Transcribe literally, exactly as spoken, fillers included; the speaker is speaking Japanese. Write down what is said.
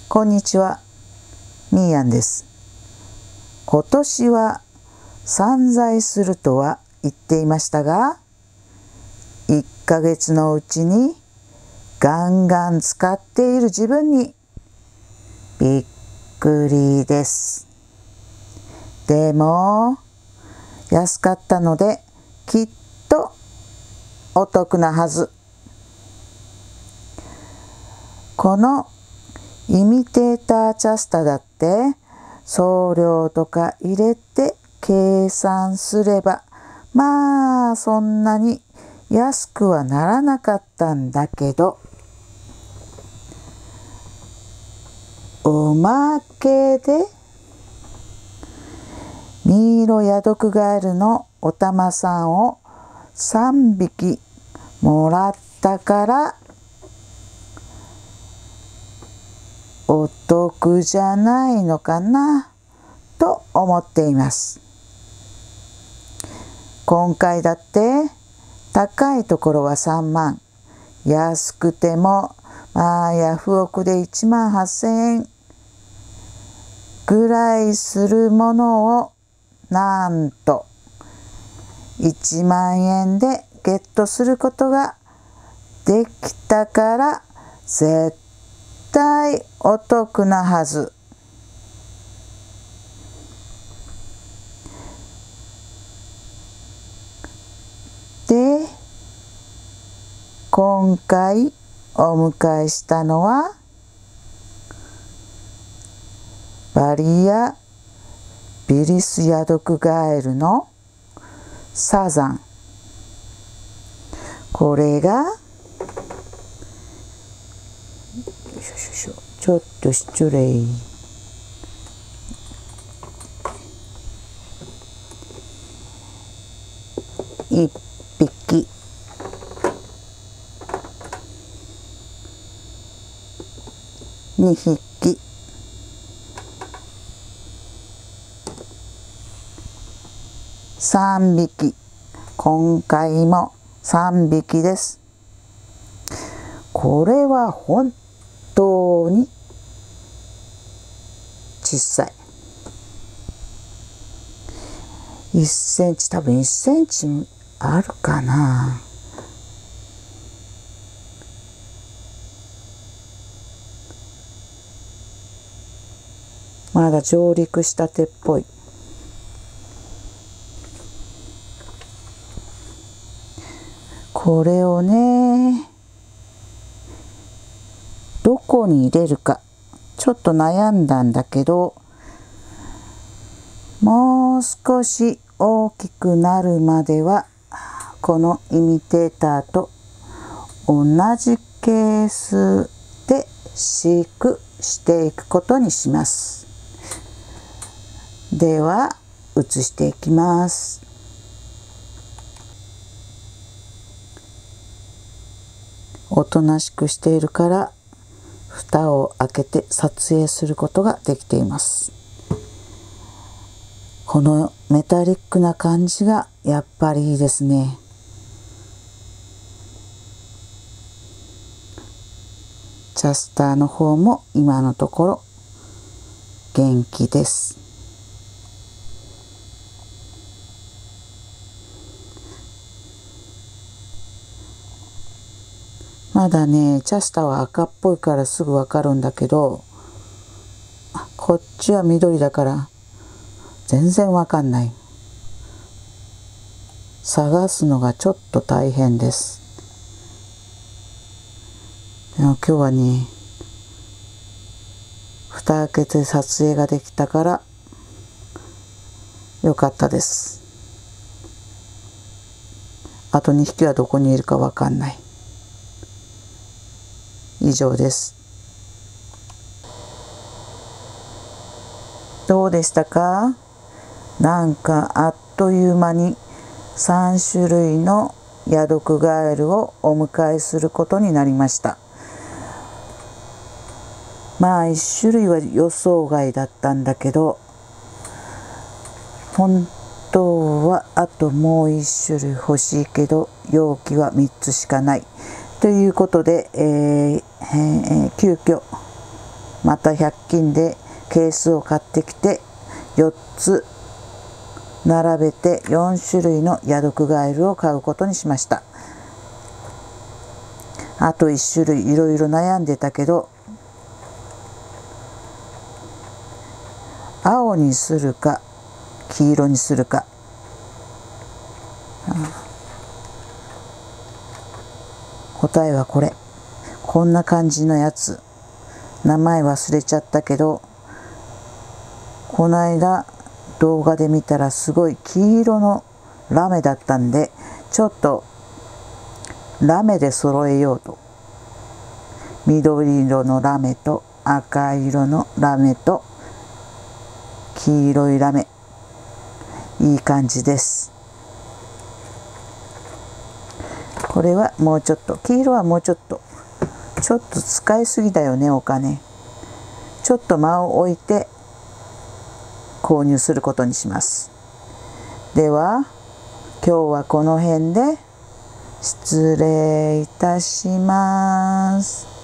こんにちは、みーやんです。今年は散財するとは言っていましたが、いっかげつのうちにガンガン使っている自分にびっくりです。でも安かったのできっとお得なはず。このイミテーターチャスタだって送料とか入れて計算すればまあそんなに安くはならなかったんだけど、おまけでミイロヤドクガエルのお玉さんをさんびきもらったからお得じゃないのかなと思っています。今回だって高いところはさんまん、安くてもまあヤフオクでいちまんはっせんえんぐらいするものをなんといちまんえんでゲットすることができたから絶対お得なはず。で、今回お迎えしたのはバリアビリスヤドクガエルのサザン。これがちょっと失礼。一匹。二匹。三匹。今回も三匹です。これは本当に小さい。いっセンチ、多分いっセンチあるかな。まだ上陸したてっぽい。これをね、どこに入れるかちょっと悩んだんだけど、もう少し大きくなるまではこのイミテーターと同じケースで飼育していくことにします。では移していきます。おとなしくしているから蓋を開けて撮影することができています。このメタリックな感じがやっぱりいいですね。チャスターの方も今のところ元気です。まだね、チャスターは赤っぽいからすぐわかるんだけど、こっちは緑だから全然わかんない。探すのがちょっと大変です。でも今日はね、蓋開けて撮影ができたからよかったです。あとにひきはどこにいるかわかんない。以上です。どうでしたか？なんかあっという間にさんしゅるいのヤドクガエルをお迎えすることになりました。まあいっしゅるいは予想外だったんだけど、本当はあともういっしゅるい欲しいけど容器はみっつしかないということで、えーえー、急遽またひゃく均でケースを買ってきてよっつ並べてよんしゅるいのヤドクガエルを買うことにしました。あといっしゅるいいろいろ悩んでたけど、青にするか黄色にするか、答えはこれ。こんな感じのやつ、名前忘れちゃったけど、この間動画で見たらすごい黄色のラメだったんで、ちょっとラメで揃えようと、緑色のラメと赤色のラメと黄色いラメ、いい感じです。これはもうちょっと、黄色はもうちょっとちょっと使いすぎだよね、お金。ちょっと間を置いて購入することにします。では今日はこの辺で失礼いたします。